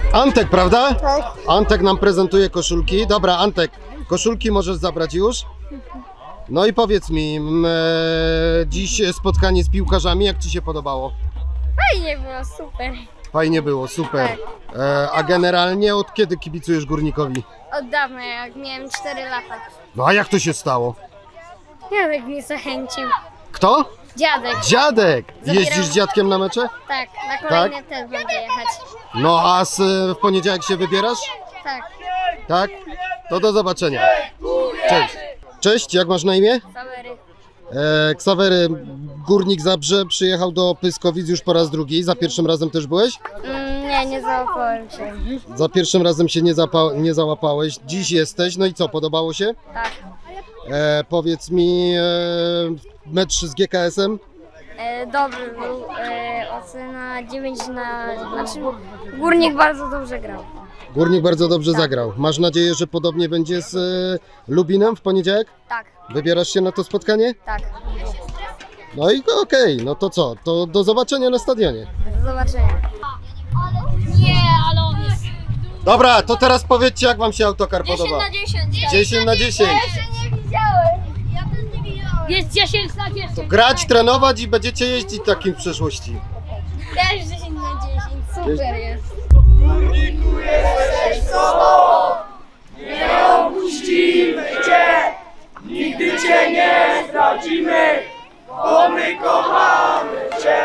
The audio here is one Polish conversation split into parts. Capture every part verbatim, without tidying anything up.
Antek, prawda? Tak. Antek nam prezentuje koszulki. Dobra, Antek, koszulki możesz zabrać już. No i powiedz mi, e, dziś spotkanie z piłkarzami, jak ci się podobało? Fajnie było, super. Fajnie było, super. E, a generalnie od kiedy kibicujesz Górnikowi? Od dawna, jak miałem cztery lata. No a jak to się stało? Dziadek mnie zachęcił. Kto? Dziadek. Dziadek! Zabierał- Jeździsz z dziadkiem na mecze? Tak, na kolejne też będę jechać. No a z, w poniedziałek się wybierasz? Tak. Tak? To do zobaczenia. Cześć. Cześć, jak masz na imię? Sawery. E, Ksawery, Górnik Zabrze przyjechał do Pyskowic już po raz drugi. Za pierwszym razem też byłeś? Mm, nie, nie załapałem się. Za pierwszym razem się nie, zapa- nie załapałeś. Dziś jesteś. No i co, podobało się? Tak. E, powiedz mi, e, mecz z G K S-em? E, dobry był. E, ocena dziewięć na... Znaczy, Górnik bardzo dobrze grał. Górnik bardzo dobrze zagrał. Masz nadzieję, że podobnie będzie z e, Lubinem w poniedziałek? Tak, Wybierasz się na to spotkanie? tak. No i okej, no to co? To do zobaczenia na stadionie. Do zobaczenia. Nie, ale on jest... Dobra, to teraz powiedzcie, jak wam się autokar podoba. dziesięć. dziesięć na dziesięć. nie widziałem. Ja też nie widziałem. Jest dziesięć na dziesięć. Grać, trenować i będziecie jeździć takim w przyszłości. Też dziesięć na dziesięć. Super jest. Górniku jesteś sobą, nie opuścimy Cię, nigdy Cię nie zdradzimy, bo my kochamy Cię.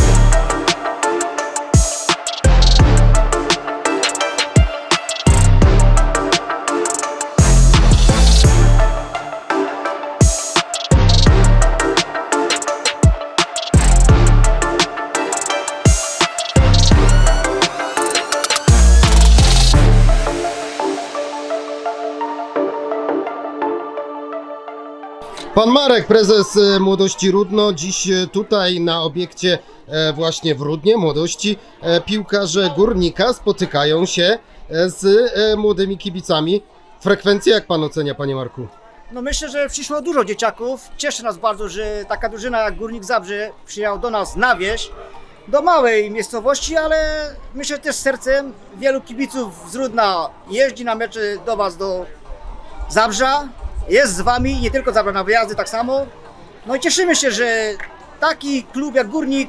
Pan Marek, prezes e, Młodości Rudno, dziś e, tutaj na obiekcie e, właśnie w Rudnie Młodości e, piłkarze Górnika spotykają się e, z e, młodymi kibicami. Frekwencję jak pan ocenia, panie Marku? No myślę, że przyszło dużo dzieciaków. Cieszy nas bardzo, że taka drużyna jak Górnik Zabrze przyjechał do nas na wieś, do małej miejscowości, ale myślę też sercem wielu kibiców z Rudna jeździ na mecze do was, do Zabrza. Jest z wami, nie tylko Zabra na wyjazdy, tak samo. No i cieszymy się, że taki klub jak Górnik,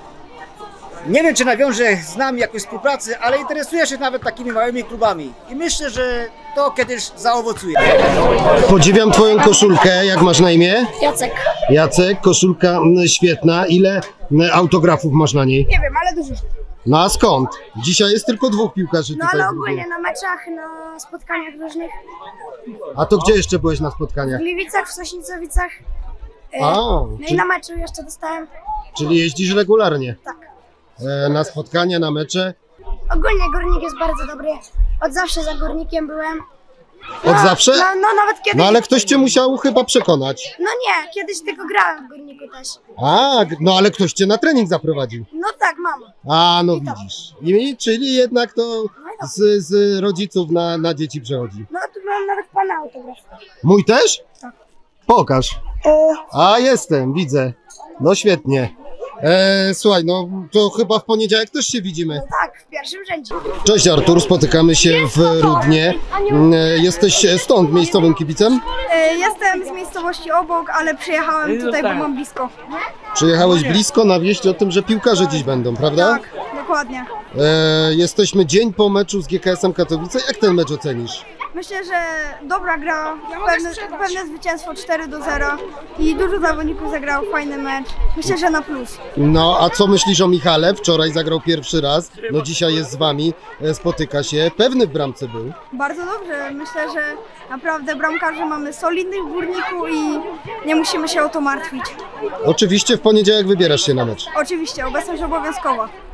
nie wiem czy nawiąże z nami jakąś współpracę, ale interesuje się nawet takimi małymi klubami. I myślę, że to kiedyś zaowocuje. Podziwiam twoją koszulkę, jak masz na imię? Jacek. Jacek, koszulka m, świetna. Ile m, autografów masz na niej? Nie wiem, ale dużo. No a skąd? Dzisiaj jest tylko dwóch piłkarzy No tutaj. ale w Rudnie. ogólnie na meczach, na spotkaniach różnych. A to gdzie jeszcze byłeś na spotkaniach? W Gliwicach, w Sośnicowicach. E, A, No i czyli, na meczu jeszcze dostałem. czyli jeździsz regularnie Tak. e, na spotkania, na mecze? Ogólnie Górnik jest bardzo dobry. Od zawsze za Górnikiem byłem. Od zawsze? No, no nawet kiedyś. No ale ktoś cię musiał chyba przekonać. No nie, kiedyś tylko grałem w Górniku też. A, g- no ale ktoś cię na trening zaprowadził. No tak, mama. A, no widzisz. I, czyli jednak to z, z rodziców na, na dzieci przechodzi. No tu mam nawet pana autograf. Mój też? Tak. Pokaż. E, A, jestem, widzę. No świetnie. E, słuchaj, no to chyba w poniedziałek też się widzimy. tak, w pierwszym rzędzie. Cześć Artur, spotykamy się w Rudnie. E, jesteś stąd miejscowym kibicem? E, jestem z miejscowości obok, ale przyjechałem tutaj, bo mam blisko. Przyjechałeś blisko na wieść o tym, że piłkarze dziś będą, prawda? Tak, dokładnie. E, jesteśmy dzień po meczu z G K S-em Katowice. Jak ten mecz ocenisz? Myślę, że dobra gra, pewne, pewne zwycięstwo cztery do zera i dużo zawodników zagrało fajny mecz. Myślę, że na plus. No, a co myślisz o Michale? Wczoraj zagrał pierwszy raz, no dzisiaj jest z wami, e, spotyka się. Pewny w bramce był. Bardzo dobrze, myślę, że naprawdę bramkarzy mamy solidnych w Górniku i nie musimy się o to martwić. Oczywiście w poniedziałek wybierasz się na mecz. Oczywiście, obecność obowiązkowa.